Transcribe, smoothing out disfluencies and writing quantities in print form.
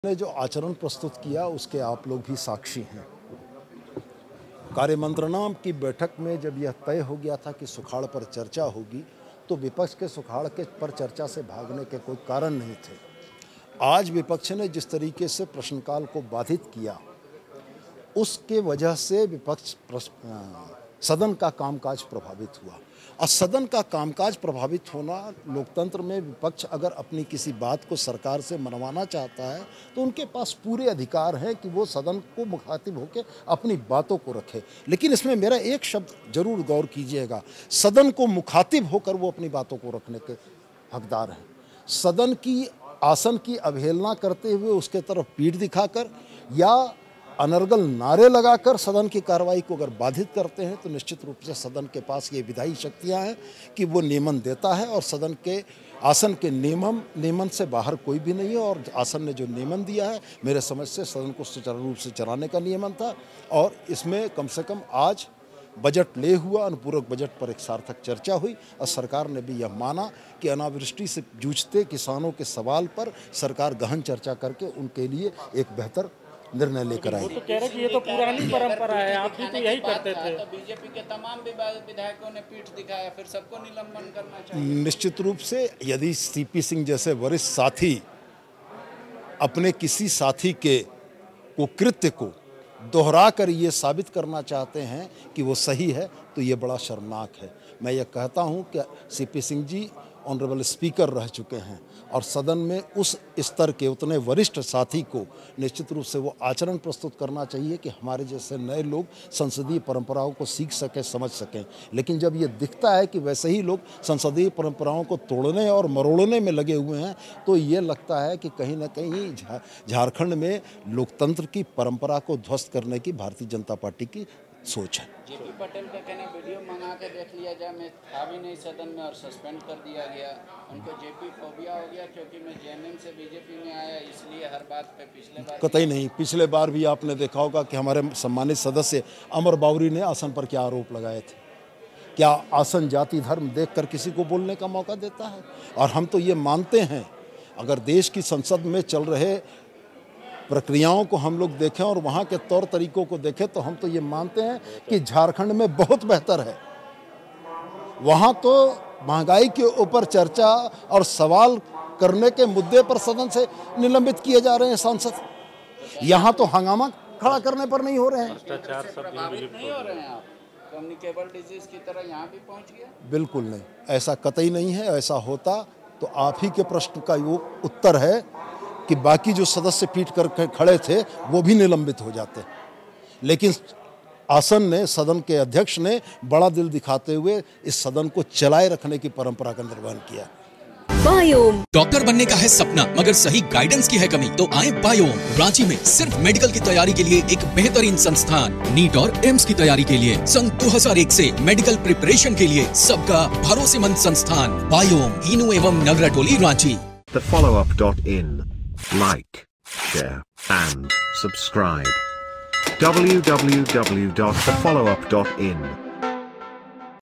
ने जो आचरण प्रस्तुत किया उसके आप लोग भी साक्षी हैं। कार्यमंत्रणा की बैठक में जब यह तय हो गया था कि सुखाड़ पर चर्चा होगी, तो विपक्ष के सुखाड़ के पर चर्चा से भागने के कोई कारण नहीं थे। आज विपक्ष ने जिस तरीके से प्रश्नकाल को बाधित किया, उसके वजह से सदन का कामकाज प्रभावित हुआ। और सदन का कामकाज प्रभावित होना, लोकतंत्र में विपक्ष अगर अपनी किसी बात को सरकार से मनवाना चाहता है तो उनके पास पूरे अधिकार हैं कि वो सदन को मुखातिब होकर अपनी बातों को रखे। लेकिन इसमें मेरा एक शब्द जरूर गौर कीजिएगा, सदन को मुखातिब होकर वो अपनी बातों को रखने के हकदार हैं। सदन की आसन की अवहेलना करते हुए उसके तरफ पीठ दिखाकर या अनर्गल नारे लगाकर सदन की कार्रवाई को अगर बाधित करते हैं तो निश्चित रूप से सदन के पास ये विधायी शक्तियां हैं कि वो नियमन देता है, और सदन के आसन के नियमन से बाहर कोई भी नहीं है। और आसन ने जो नियमन दिया है, मेरे समझ से सदन को सुचारू रूप से चलाने का नियमन था। और इसमें कम से कम आज बजट ले हुआ, अनुपूरक बजट पर एक सार्थक चर्चा हुई और सरकार ने भी यह माना कि अनावृष्टि से जूझते किसानों के सवाल पर सरकार गहन चर्चा करके उनके लिए एक बेहतर निर्णय लेकर आए। वो तो कह रहे कि ये तो पुरानी परंपरा है, आप भी तो यही करते थे। तो बीजेपी के तमाम विधायकों ने पीठ दिखाया, फिर सबको निलंबन करना चाहिए। निश्चित रूप से यदि सीपी सिंह जैसे वरिष्ठ साथी अपने किसी साथी के कुकृत्य को दोहरा कर ये साबित करना चाहते हैं कि वो सही है, तो ये बड़ा शर्मनाक है। मैं ये कहता हूँ कि सीपी सिंह जी ऑनरेबल स्पीकर रह चुके हैं और सदन में उस स्तर के उतने वरिष्ठ साथी को निश्चित रूप से वो आचरण प्रस्तुत करना चाहिए कि हमारे जैसे नए लोग संसदीय परंपराओं को सीख सकें, समझ सकें। लेकिन जब ये दिखता है कि वैसे ही लोग संसदीय परंपराओं को तोड़ने और मरोड़ने में लगे हुए हैं, तो ये लगता है कि कहीं ना कहीं झारखंड में लोकतंत्र की परंपरा को ध्वस्त करने की भारतीय जनता पार्टी की सोच है। जेपी पटेल का कहना वीडियो मंगा के देख लिया जाए, मैं था भी नहीं सदन में और सस्पेंड कर दिया गया। उनको जेपी फोबिया हो गया क्योंकि मैं जेएमएम से बीजेपी में आया, इसलिए हर बात पे पिछले बार कतई नहीं। पिछले बार भी आपने देखा होगा कि हमारे सम्मानित सदस्य अमर बावरी ने आसन पर क्या आरोप लगाए थे। क्या आसन जाति धर्म देखकर किसी को बोलने का मौका देता है? और हम तो ये मानते हैं, अगर देश की संसद में चल रहे प्रक्रियाओं को हम लोग देखें और वहाँ के तौर तरीकों को देखें, तो हम तो ये मानते हैं कि झारखंड में बहुत बेहतर है। वहाँ तो महंगाई के ऊपर चर्चा और सवाल करने के मुद्दे पर सदन से निलंबित किए जा रहे हैं सांसद। यहाँ तो हंगामा खड़ा करने पर नहीं हो रहे हैं। प्रभावित नहीं हो रहे हैं आप? कम्युनिकेबल डिजीज की तरह यहाँ भी पहुँच गया? बिल्कुल नहीं, ऐसा कतई नहीं है। ऐसा होता तो आप ही के प्रश्न का वो उत्तर है कि बाकी जो सदस्य पीट कर खड़े थे वो भी निलंबित हो जाते। लेकिन आसन ने, सदन के अध्यक्ष ने बड़ा दिल दिखाते हुए इस सदन को चलाए रखने की परंपरा का निर्वहन किया। बायोम डॉक्टर बनने का है सपना, मगर सही गाइडेंस की है कमी, तो आए बायोम। रांची में सिर्फ मेडिकल की तैयारी के लिए एक बेहतरीन संस्थान, नीट और एम्स की तैयारी के लिए सन 2001 से मेडिकल प्रिपरेशन के लिए सबका भरोसेमंद संस्थान बायोम, इनू एवं नगरटोली, Ranchi. thefollowup.in. Like, share, and subscribe. www.thefollowup.in